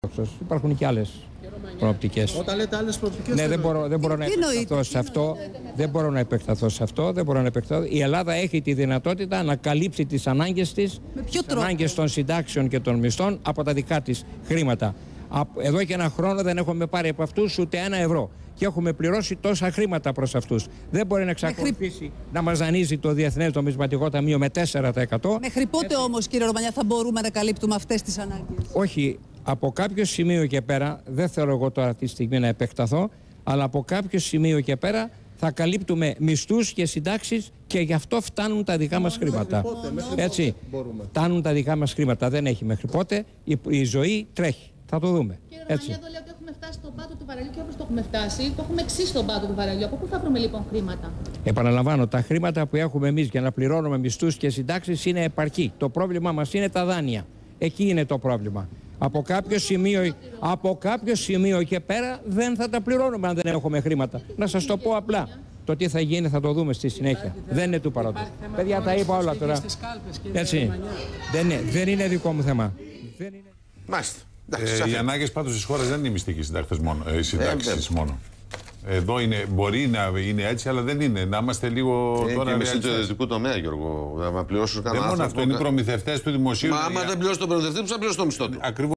Υπάρχουν και άλλες προοπτικές. Όταν λέτε άλλες προοπτικές. Ναι, δεν μπορώ να επεκταθώ σε αυτό. Δεν μπορώ να επεκταθώ σε αυτό. Η Ελλάδα έχει τη δυνατότητα να καλύψει τις ανάγκες της, τις ανάγκες των συντάξεων και των μισθών από τα δικά της χρήματα. Εδώ και ένα χρόνο δεν έχουμε πάρει από αυτούς ούτε ένα ευρώ. Και έχουμε πληρώσει τόσα χρήματα προς αυτούς. Δεν μπορεί να εξακολουθήσει να μας δανείζει το Διεθνές Νομισματικό Ταμείο με 4%. Μέχρι πότε όμως, κύριε Ρωμανιά, θα μπορούμε να καλύπτουμε αυτές τις ανάγκες? Όχι, από κάποιο σημείο και πέρα, δεν θέλω εγώ τώρα τη στιγμή να επεκταθώ, αλλά από κάποιο σημείο και πέρα θα καλύπτουμε μισθούς και συντάξεις και γι' αυτό φτάνουν τα δικά μας χρήματα. Έτσι, φτάνουν τα δικά μας χρήματα. Δεν έχει μέχρι πότε. Η ζωή τρέχει. Θα το δούμε. Κύριε Ρωμανιά, εδώ λέει ότι έχουμε φτάσει στον πάτο του βαρελιού και όπως το έχουμε φτάσει, το έχουμε εξής στον πάτο του βαρελιού. Από πού θα βρούμε λοιπόν χρήματα? Επαναλαμβάνω, τα χρήματα που έχουμε εμείς για να πληρώνουμε μισθούς και συντάξεις είναι επαρκή. Το πρόβλημά μας είναι τα δάνεια. Εκεί είναι το πρόβλημα. Από κάποιο σημείο και πέρα δεν θα τα πληρώνουμε αν δεν έχουμε χρήματα. Να σας το πω απλά. Το τι θα γίνει θα το δούμε στη συνέχεια. Δεν είναι του παρόντος. Παιδιά, τα είπα όλα τώρα. Έτσι. Δεν είναι δικό μου θέμα. Μάλιστα. Οι ανάγκες πάντως στις χώρες δεν είναι οι μυστικές συντάξεις μόνο. Εδώ μπορεί να είναι έτσι, αλλά δεν είναι. Να είμαστε λίγο τώρα. Είναι και του ιδιωτικού τομέα, Γιώργο. Να πληρώσουν κανένα. Δεν μόνο αυτό, είναι οι προμηθευτές του δημοσίου. Μα άμα δεν πληρώσει τον προμηθευτή, θα πληρώσει το μισθό του.